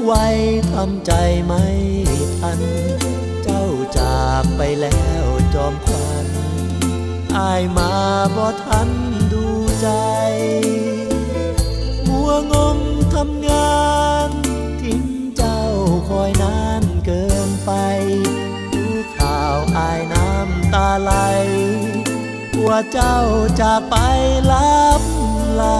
ไว้ทำใจไม่ทันเจ้าจากไปแล้วจอมขวัญอ้ายมาบ่ทันดูใจมัวงมทำงานทิ้งเจ้าคอยนานเกินไปดูข่าวอ้ายน้ำตาไหลว่าเจ้าจากไปลับลา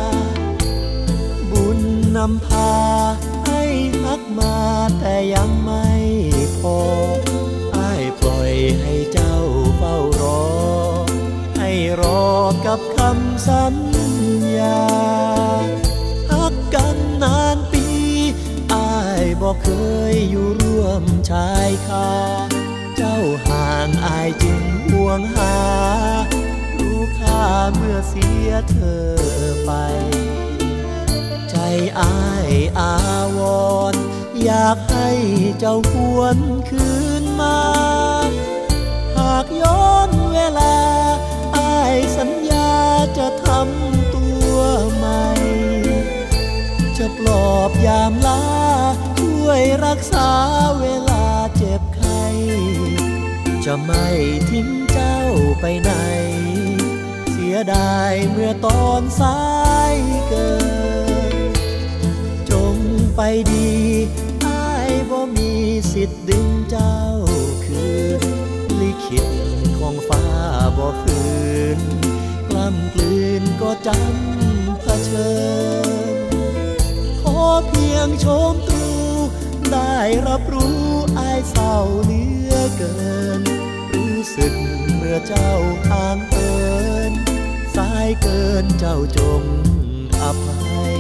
บุญนำพาให้ฮักมาแต่ยังไม่พออ้ายปล่อยให้เจ้าเฝ้ารอให้รอกับคำสัญญาฮักกันนานปีอ้ายบอกเคยอยู่ร่วมชายคาเจ้าห่างอ้ายจึงห่วงหารู้ค่าเมื่อเสียเธอไปใจอ้ายอาวรณ์อยากให้เจ้าหวนคืนมาหากย้อนเวลาอ้ายสัญญาจะทำตัวใหม่จะปลอบยามลาช่วยรักษาเวลาเจ็บไข้จะไม่ทิ้งเจ้าไปไหนเสียดายเมื่อตอนสายเกินจงไปดีอ้ายบ่มีสิทธิ์ดึงเจ้าคืนลิขิตของฟ้าบ่คืนกล้ำกลืนก็จำเผชิญขอเพียงชมตรูได้รับรู้อ้ายเศร้าเหลือเกินรู้สึกเมื่อเจ้าห่างเหินสายเกินเจ้าจงอภัย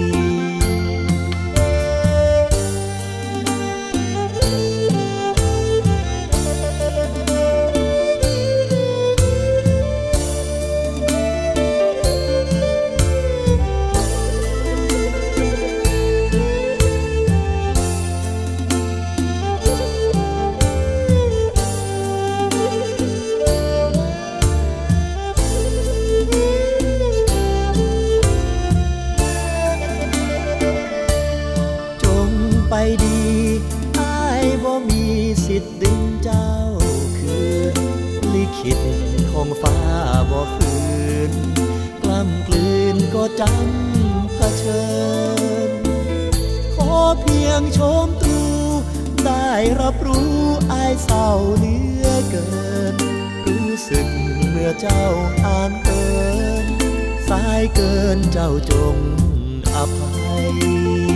ไปดีอ้ายบ่มีสิทธิ์ดึงเจ้าคืนลิขิตของฟ้าบ่คืนกล้ำกลืนก็จำเผชิญขอเพียงชมตรูได้รับรู้อ้ายเศร้าเหลือเกินรู้สึกเมื่อเจ้าห่างเหินสายเกินเจ้าจงอภัย